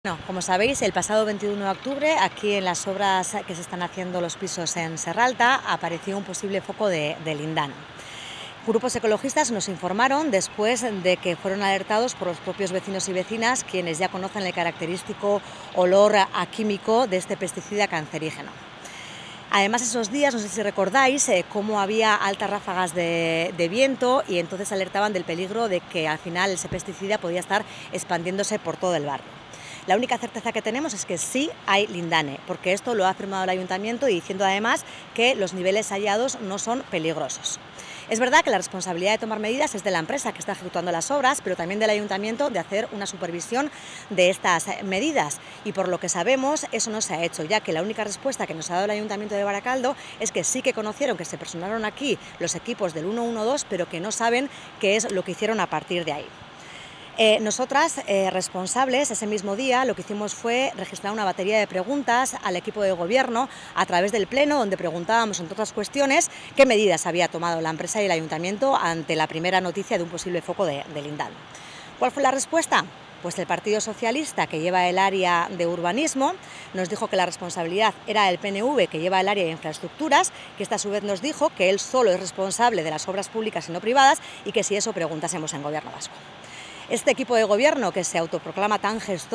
Bueno, como sabéis, el pasado 21 de octubre, aquí en las obras que se están haciendo los pisos en Serralta, apareció un posible foco de lindano. Grupos ecologistas nos informaron después de que fueron alertados por los propios vecinos y vecinas, quienes ya conocen el característico olor a químico de este pesticida cancerígeno. Además, esos días, no sé si recordáis, cómo había altas ráfagas de viento y entonces alertaban del peligro de que al final ese pesticida podía estar expandiéndose por todo el barrio. La única certeza que tenemos es que sí hay lindane, porque esto lo ha afirmado el ayuntamiento y diciendo además que los niveles hallados no son peligrosos. Es verdad que la responsabilidad de tomar medidas es de la empresa que está ejecutando las obras, pero también del ayuntamiento de hacer una supervisión de estas medidas. Y por lo que sabemos, eso no se ha hecho, ya que la única respuesta que nos ha dado el ayuntamiento de Baracaldo es que sí que conocieron que se personaron aquí los equipos del 112, pero que no saben qué es lo que hicieron a partir de ahí. Nosotras, responsables, ese mismo día lo que hicimos fue registrar una batería de preguntas al equipo de gobierno a través del pleno, donde preguntábamos, entre otras cuestiones, qué medidas había tomado la empresa y el ayuntamiento ante la primera noticia de un posible foco de lindano. ¿Cuál fue la respuesta? Pues el Partido Socialista, que lleva el área de urbanismo, nos dijo que la responsabilidad era del PNV, que lleva el área de infraestructuras, que esta a su vez nos dijo que él solo es responsable de las obras públicas y no privadas y que si eso preguntásemos en Gobierno vasco. Este equipo de gobierno, que se autoproclama tan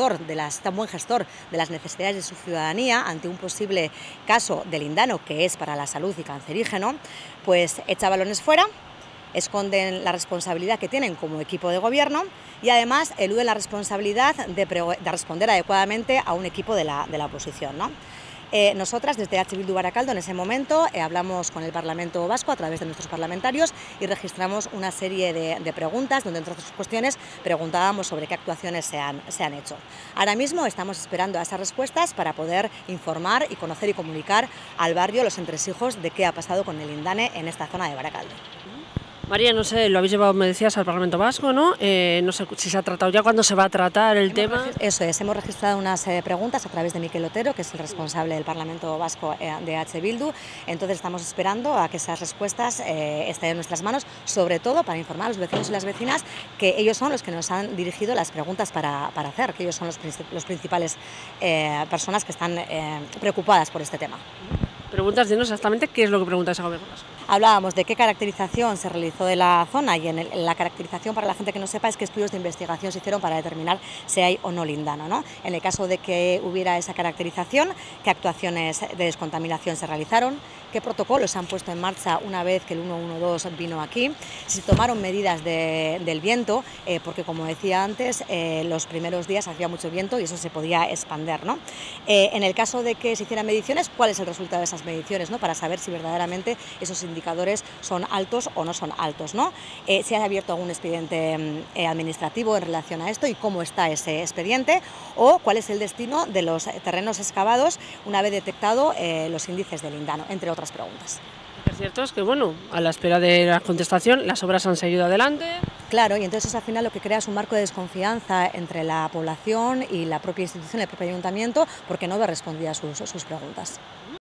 buen gestor de las necesidades de su ciudadanía ante un posible caso de lindano que es para la salud y cancerígeno, pues echa balones fuera, esconden la responsabilidad que tienen como equipo de gobierno y además eluden la responsabilidad de responder adecuadamente a un equipo de la oposición, ¿no? Nosotras, desde H. Bildu Baracaldo, en ese momento hablamos con el Parlamento Vasco a través de nuestros parlamentarios y registramos una serie de preguntas donde, entre otras cuestiones, preguntábamos sobre qué actuaciones se han hecho. Ahora mismo estamos esperando a esas respuestas para poder informar y conocer y comunicar al barrio los entresijos de qué ha pasado con el lindane en esta zona de Baracaldo. María, no sé, lo habéis llevado, me decías, al Parlamento Vasco, ¿no? No sé si se ha tratado ya, ¿cuándo se va a tratar el tema? Eso es, hemos registrado unas preguntas a través de Miquel Otero, que es el responsable del Parlamento Vasco de H. Bildu. Entonces estamos esperando a que esas respuestas estén en nuestras manos, sobre todo para informar a los vecinos y las vecinas que ellos son los que nos han dirigido las preguntas para hacer, que ellos son los principales personas que están preocupadas por este tema. Preguntas, dinos exactamente qué es lo que preguntáis a Gobierno Vasco. Hablábamos de qué caracterización se realizó de la zona y en la caracterización, para la gente que no sepa, es qué estudios de investigación se hicieron para determinar si hay o no lindano, ¿no? En el caso de que hubiera esa caracterización, qué actuaciones de descontaminación se realizaron, qué protocolos se han puesto en marcha una vez que el 112 vino aquí, si se tomaron medidas del viento, porque como decía antes, los primeros días hacía mucho viento y eso se podía expander, ¿no? En el caso de que se hicieran mediciones, ¿cuál es el resultado de esas mediciones, ¿no? Para saber si verdaderamente esos indicadores son altos o no son altos, ¿no? Si ha abierto algún expediente administrativo en relación a esto y cómo está ese expediente, o cuál es el destino de los terrenos excavados una vez detectado los índices de lindano, entre otras preguntas. Lo cierto es que, bueno, a la espera de la contestación, las obras han seguido adelante. Claro, y entonces al final lo que crea es un marco de desconfianza entre la población y la propia institución, el propio ayuntamiento, porque no ve respondidas sus preguntas.